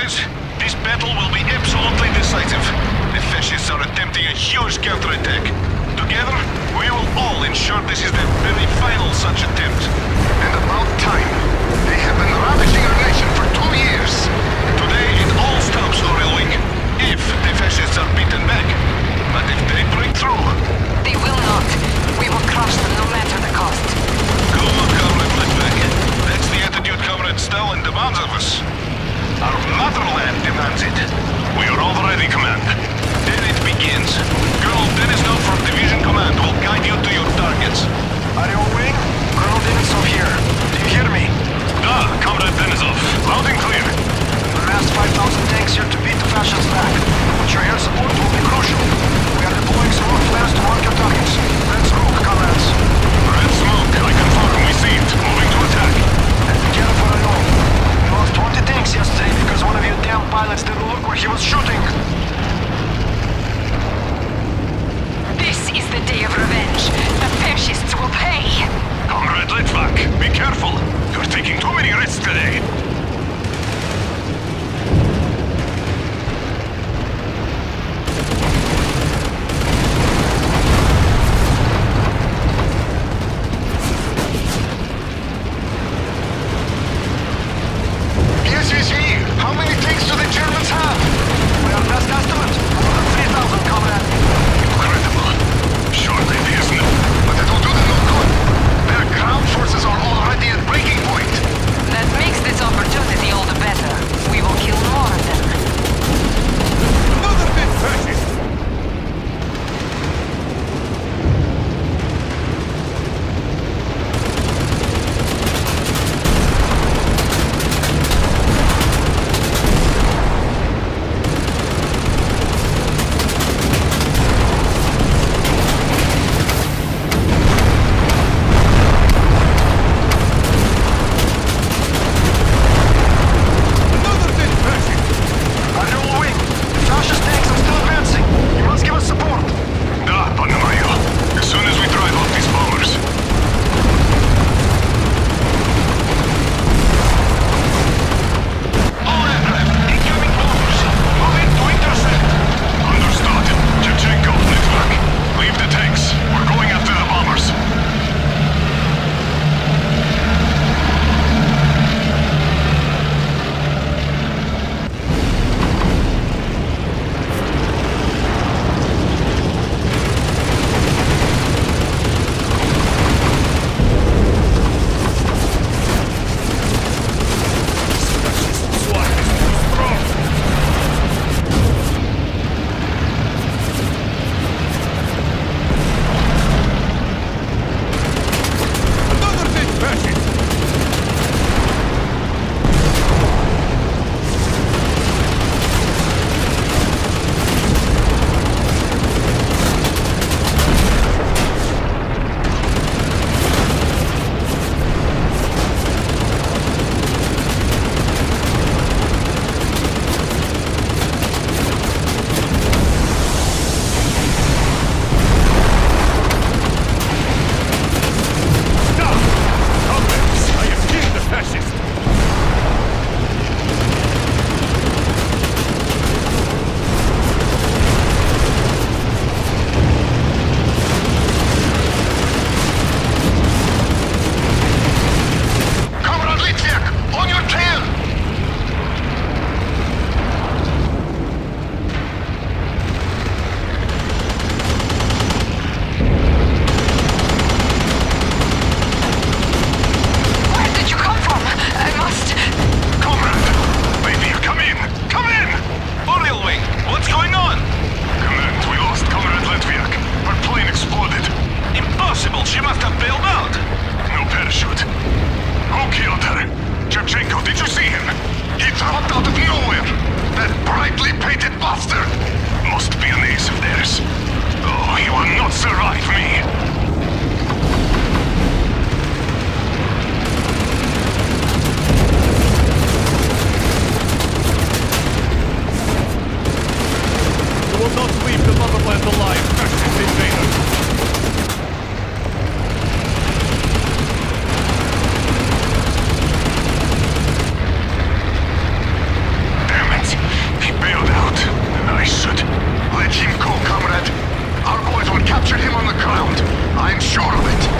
boys. This battle will be absolutely decisive. The fascists are attempting a huge counterattack. Together, we will all ensure this is the very final such attempt. And about time. They have been ravaging our nation for 2 years. Today it all stops, Aurelwing. If the fascists are beaten back. But if they break through... They will not. We will crush them no matter the cost. Good luck, Comrade Litvak. That's the attitude Comrade Stalin demands of us. Our motherland demands it. We are all ready, Command. Then it begins. Colonel Denisov from Division Command will guide you to your targets. Ariel Wing, Colonel Denisov here. Do you hear me? Comrade Denisov. Loud and clear. We amassed 5,000 tanks here to beat the fascists back, but your air support will be crucial. captured him on the ground. I'm sure of it.